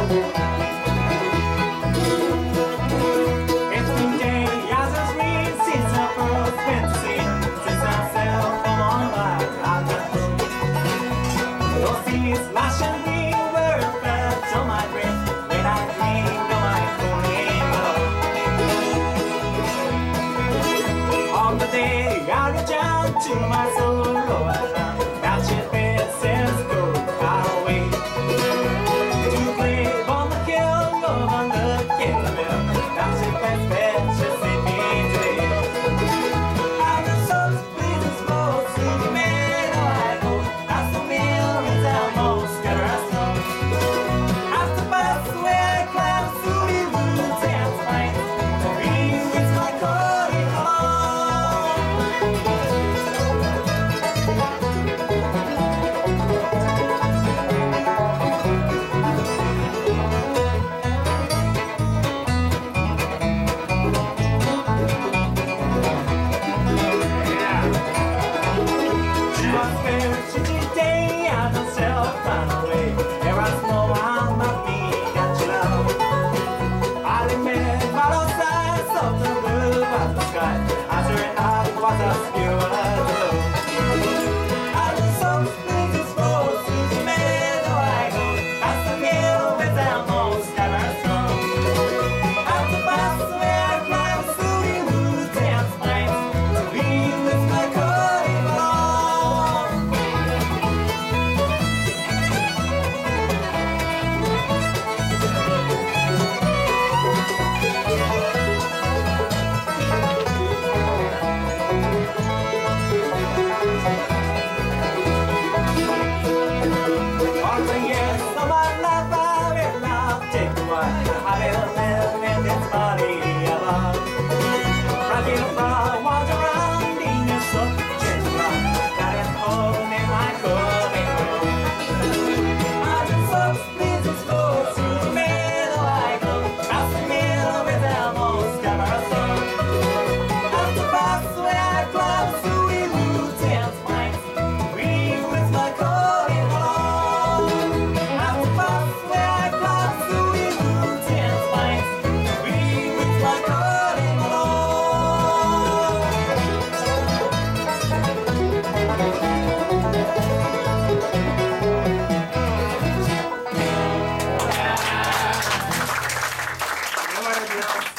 It's been days as we since I first went to see, since I sailed from on by Atlantic. Those seas lashing me were a fetch on my breath when I dreamed of my Colleen. On the day I reach out to my solo island, that ship says go far away to play on the hill over the Kingdom. That's it, best bet, just see me today. I'm the sun's breezes flow to the meadow I go. That's the meal is our most scatter snow. After bus where I climb through the woods and pines, to be with my Colleen along. Come on, girls.